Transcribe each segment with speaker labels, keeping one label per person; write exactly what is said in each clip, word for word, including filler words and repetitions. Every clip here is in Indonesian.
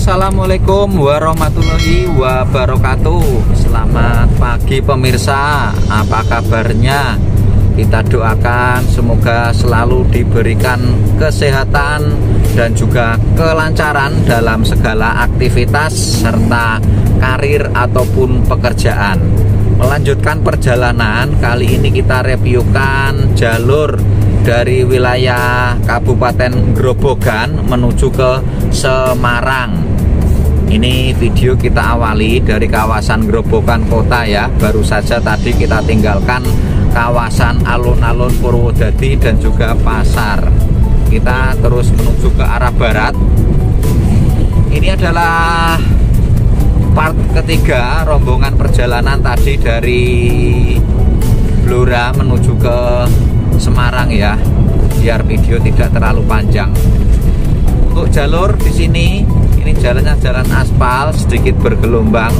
Speaker 1: Assalamualaikum warahmatullahi wabarakatuh. Selamat pagi pemirsa, apa kabarnya? Kita doakan semoga selalu diberikan kesehatan dan juga kelancaran dalam segala aktivitas serta karir ataupun pekerjaan. Melanjutkan perjalanan, kali ini kita reviewkan jalur dari wilayah Kabupaten Grobogan menuju ke Semarang. Ini video kita awali dari kawasan Grobogan kota ya. Baru saja tadi kita tinggalkan kawasan alun-alun Purwodadi dan juga pasar. Kita terus menuju ke arah barat. Ini adalah part ketiga rombongan perjalanan tadi dari Blora menuju ke Semarang ya, biar video tidak terlalu panjang. Untuk jalur di sini, ini jalannya jalan aspal sedikit bergelombang.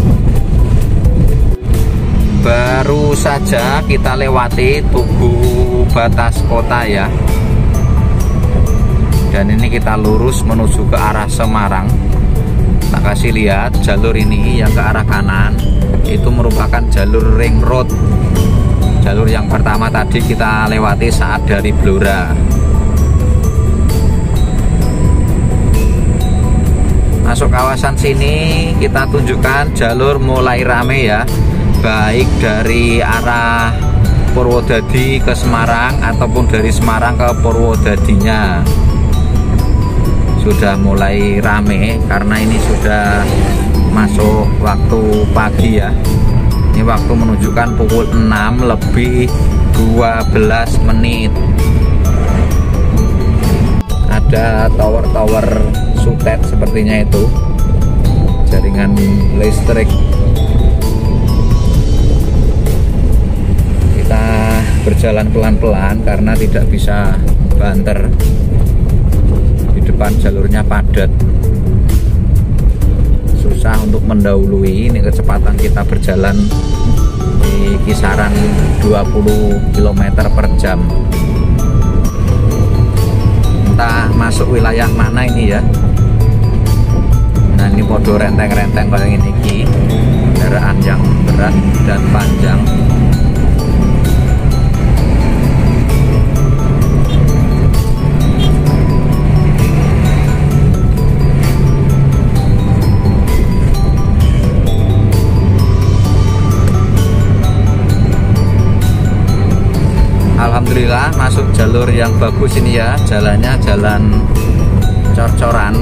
Speaker 1: Baru saja kita lewati tugu batas kota ya. Dan ini kita lurus menuju ke arah Semarang. Tak kasih lihat jalur ini yang ke arah kanan itu merupakan jalur ring road. Jalur yang pertama tadi kita lewati saat dari Blora. Masuk kawasan sini kita tunjukkan jalur mulai rame ya, baik dari arah Purwodadi ke Semarang ataupun dari Semarang ke Purwodadinya. Sudah mulai rame karena ini sudah masuk waktu pagi ya. Ini waktu menunjukkan pukul enam lebih dua belas menit. Ada tower-tower sutet sepertinya itu, jaringan listrik. Kita berjalan pelan-pelan karena tidak bisa banter. Di depan jalurnya padat, susah untuk mendahului. Ini kecepatan kita berjalan di kisaran dua puluh kilometer per jam. Entah masuk wilayah mana ini ya. Nah ini podo renteng-renteng kayak ini ki, kendaraan yang berat dan panjang. Alhamdulillah masuk jalur yang bagus ini ya. Jalannya jalan cor-coran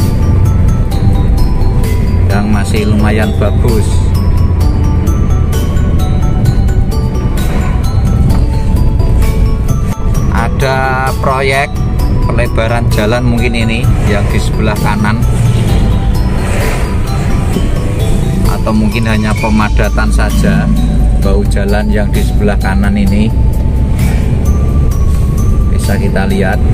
Speaker 1: yang masih lumayan bagus. Ada proyek pelebaran jalan mungkin ini yang di sebelah kanan, atau mungkin hanya pemadatan saja bahu jalan yang di sebelah kanan ini. Bisa kita lihat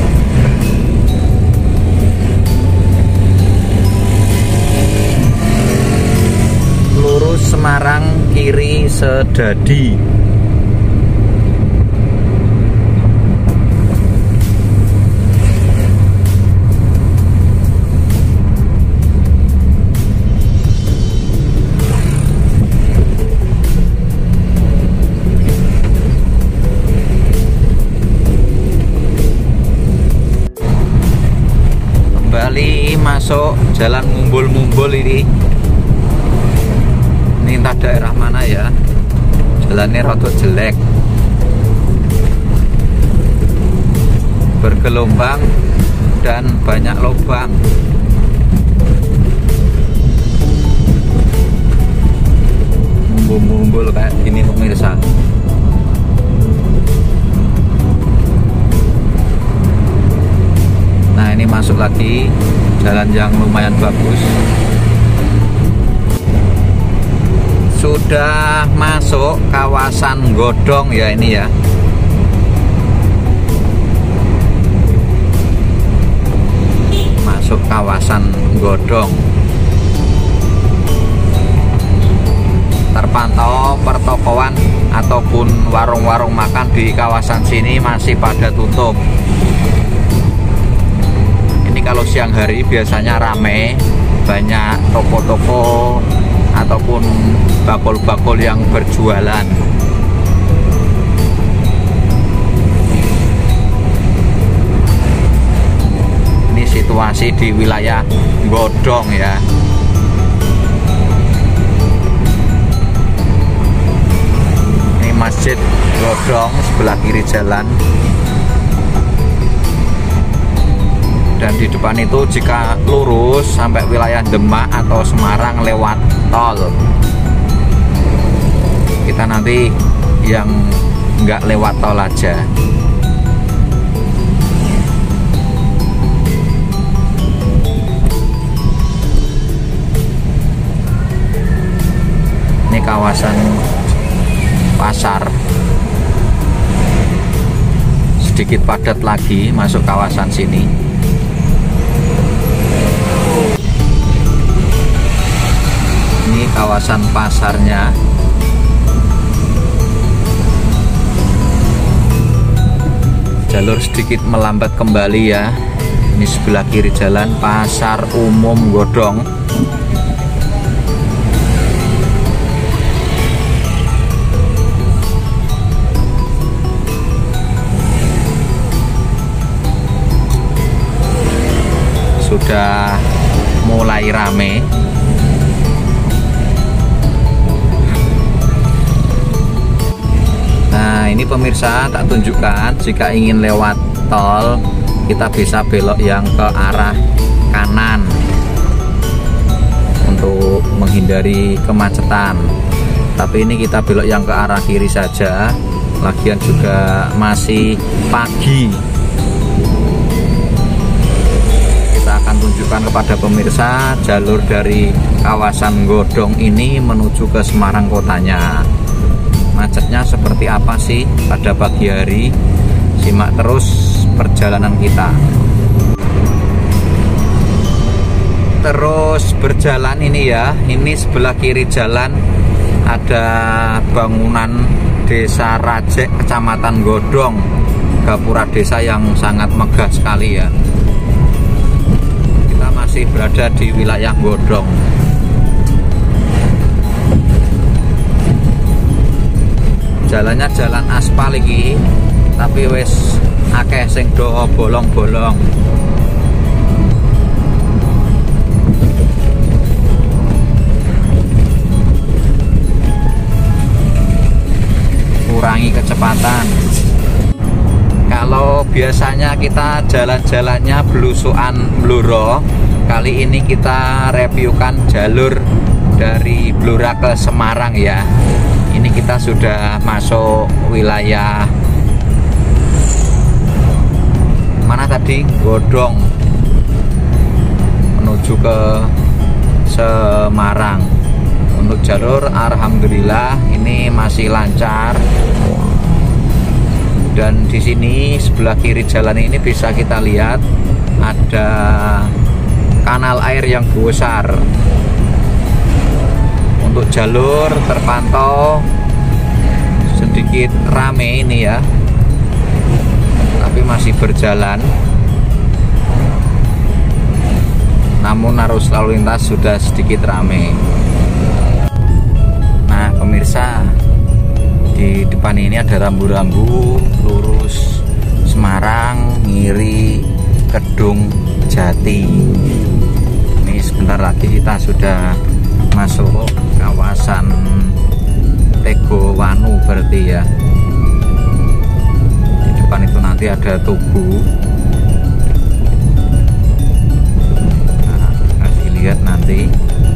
Speaker 1: lurus Semarang kiri Sedadi. Masuk jalan mumbul-mumbul ini. Ini entah daerah mana ya. Jalannya rada jelek, bergelombang dan banyak lubang. Mumbul-mumbul kayak gini pemirsa. Nah ini masuk lagi jalan yang lumayan bagus. Sudah masuk kawasan Godong ya ini ya. Masuk kawasan Godong. Terpantau pertokoan ataupun warung-warung makan di kawasan sini masih pada tutup. Kalau siang hari biasanya rame, banyak toko-toko ataupun bakul-bakul yang berjualan. Ini situasi di wilayah Godong ya. Ini Masjid Godong sebelah kiri jalan. Dan di depan itu jika lurus sampai wilayah Demak atau Semarang lewat tol. Kita nanti yang nggak lewat tol aja. Ini kawasan pasar. Sedikit padat lagi masuk kawasan sini. Ini kawasan pasarnya. Jalur sedikit melambat kembali ya. Ini sebelah kiri jalan Pasar Umum Godong. Sudah mulai rame. Nah, ini pemirsa tak tunjukkan, jika ingin lewat tol kita bisa belok yang ke arah kanan untuk menghindari kemacetan. Tapi ini kita belok yang ke arah kiri saja. Lagian juga masih pagi. Kita akan tunjukkan kepada pemirsa jalur dari kawasan Godong ini menuju ke Semarang kotanya. Macetnya seperti apa sih pada pagi hari? Simak terus perjalanan kita. Terus berjalan ini ya. Ini sebelah kiri jalan ada bangunan Desa Rajek, Kecamatan Godong, gapura desa yang sangat megah sekali ya. Kita masih berada di wilayah Godong. Jalannya jalan aspal iki, tapi wis akeh sing do bolong-bolong. Kurangi kecepatan. Kalau biasanya kita jalan-jalannya belusuan Blora, kali ini kita reviewkan jalur dari Blora ke Semarang ya. Ini kita sudah masuk wilayah mana tadi? Godong, menuju ke Semarang. Untuk jalur alhamdulillah ini masih lancar. Dan di sini sebelah kiri jalan ini bisa kita lihat ada kanal air yang besar. Untuk jalur terpantau sedikit rame ini ya, tapi masih berjalan. Namun arus lalu lintas sudah sedikit rame. Nah pemirsa, di depan ini ada rambu-rambu lurus Semarang ngiri Kedung Jati. Ini sebentar lagi kita sudah masuk kawasan Tegowanu berarti ya. Di depan itu nanti ada Tugu. Nah, kasih lihat nanti.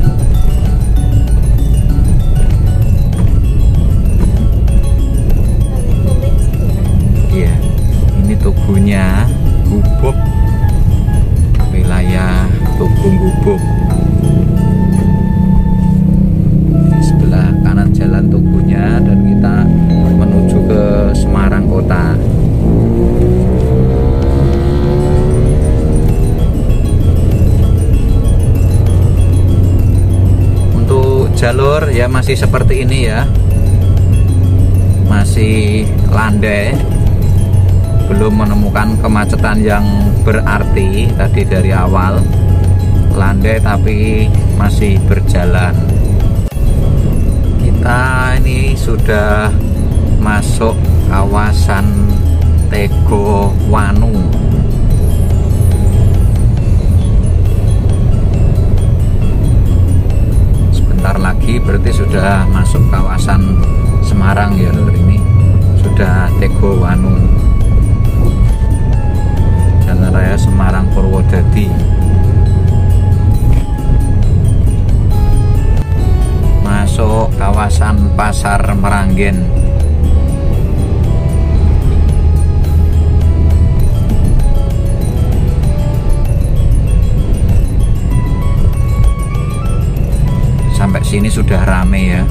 Speaker 1: Iya, ini Tugunya, Gubuk, wilayah Tugu Gubuk. Sebelah kanan jalan Tugunya dan kita menuju ke Semarang kota. Untuk jalur ya masih seperti ini ya, masih landai, belum menemukan kemacetan yang berarti tadi dari awal. Landai landai tapi masih berjalan. Kita ini sudah masuk kawasan Tego Wanu. Sebentar lagi berarti sudah masuk kawasan Semarang ya lur. Ini sudah Tego Wanu, Jalan Raya Semarang Purwodadi. Masuk kawasan Pasar Meranggen. Sampai sini sudah rame ya.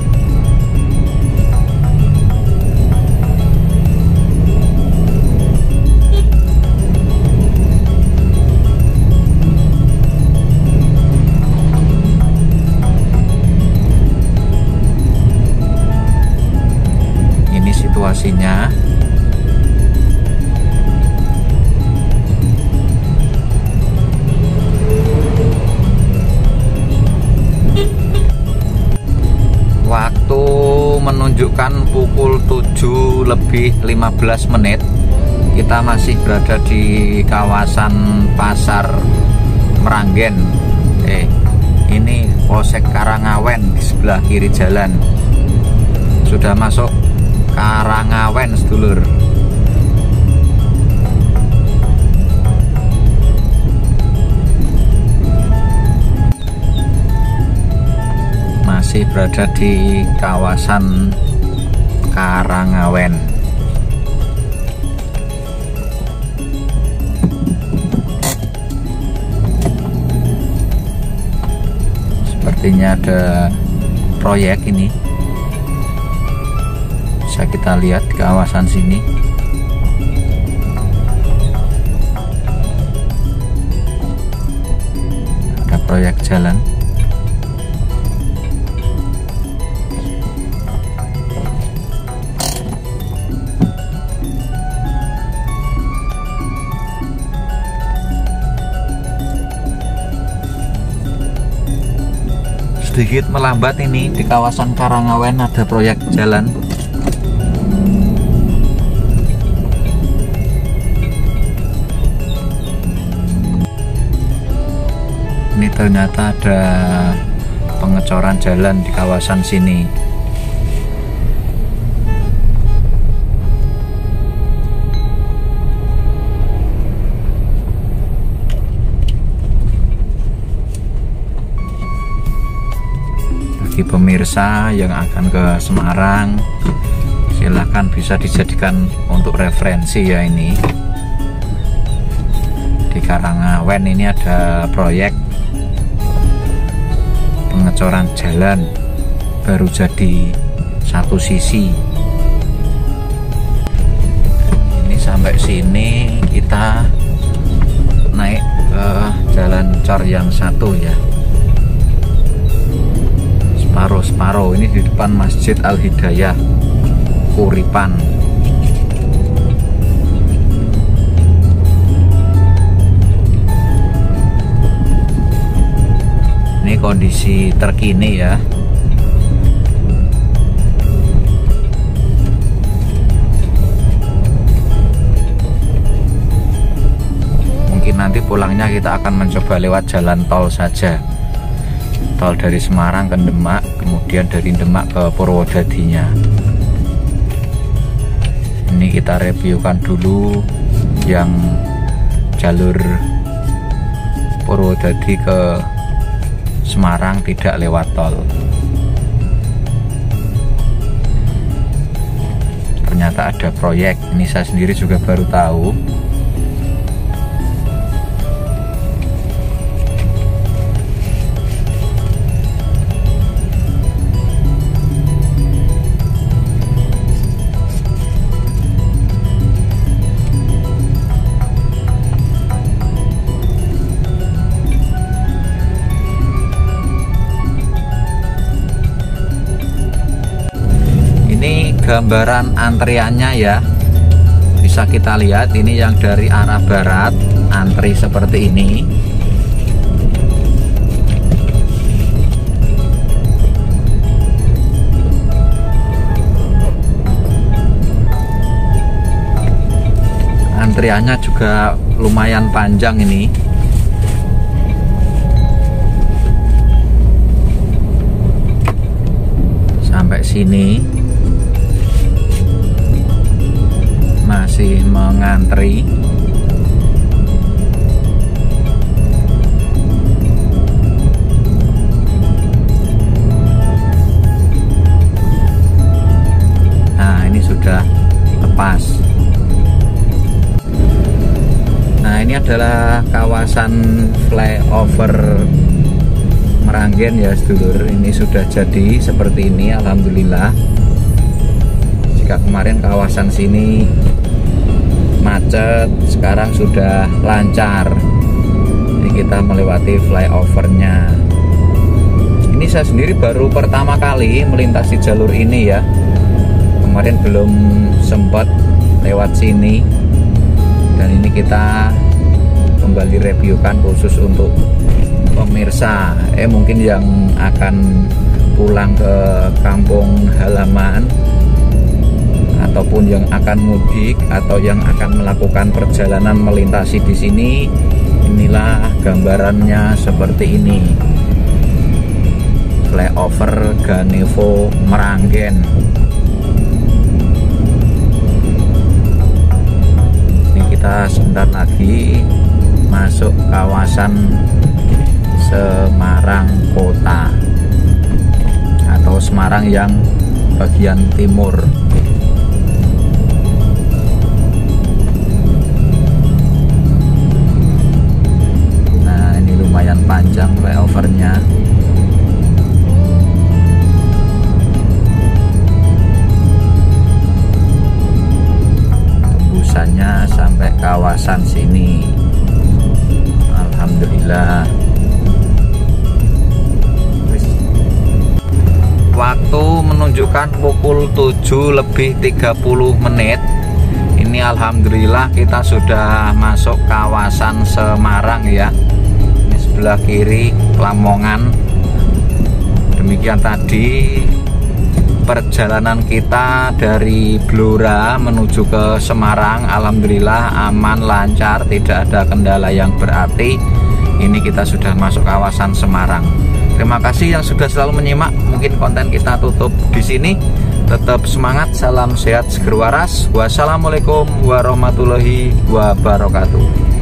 Speaker 1: Ini situasinya. Waktu menunjukkan pukul tujuh lebih lima belas menit. Kita masih berada di kawasan Pasar Meranggen. Eh, ini Polsek Karangawen di sebelah kiri jalan. Sudah masuk Karangawen sedulur. Masih berada di kawasan Karangawen. Sepertinya ada proyek ini. Bisa kita lihat di kawasan sini. Ada proyek jalan. Sedikit melambat ini di kawasan Karangawen ada proyek jalan. Ini ternyata ada pengecoran jalan di kawasan sini. Bagi pemirsa yang akan ke Semarang, silahkan bisa dijadikan untuk referensi ya. Ini di Karangawen ini ada proyek pengecoran jalan baru jadi satu sisi. Ini sampai sini kita naik ke jalan cor yang satu ya. Separuh-separuh ini di depan Masjid Al-Hidayah Kuripan. Ini kondisi terkini ya. Mungkin nanti pulangnya kita akan mencoba lewat jalan tol saja. Tol dari Semarang ke Demak, kemudian dari Demak ke Purwodadinya. Ini kita reviewkan dulu yang jalur Purwodadi ke Semarang tidak lewat tol. Ternyata ada proyek, ini saya sendiri juga baru tahu. Gambaran antriannya ya, bisa kita lihat. Ini yang dari arah barat antri seperti ini. antriannya juga lumayan panjang ini. Sampai sini masih mengantri. Nah, ini sudah lepas. Nah, ini adalah kawasan flyover Meranggen ya sedulur. Ini sudah jadi seperti ini, alhamdulillah. Jika kemarin kawasan sini macet, sekarang sudah lancar. Ini kita melewati flyovernya. Ini saya sendiri baru pertama kali melintasi jalur ini ya. Kemarin belum sempat lewat sini. Dan ini kita kembali reviewkan khusus untuk pemirsa, eh mungkin yang akan pulang ke kampung halaman, ataupun yang akan mudik, atau yang akan melakukan perjalanan melintasi di sini. Inilah gambarannya seperti ini. Flyover Ganevo Meranggen. Ini kita sebentar lagi masuk kawasan Semarang Kota atau Semarang yang bagian timur. Nah, ini lumayan panjang flyovernya. Tembusannya sampai kawasan sini. Alhamdulillah. Waktu menunjukkan pukul tujuh lebih tiga puluh menit. Ini alhamdulillah kita sudah masuk kawasan Semarang ya. Ini sebelah kiri Lamongan. Demikian tadi perjalanan kita dari Blora menuju ke Semarang. Alhamdulillah aman, lancar, tidak ada kendala yang berarti. Ini kita sudah masuk kawasan Semarang. Terima kasih yang sudah selalu menyimak. Mungkin konten kita tutup di sini. Tetap semangat, salam sehat, seger waras. Wassalamualaikum warahmatullahi wabarakatuh.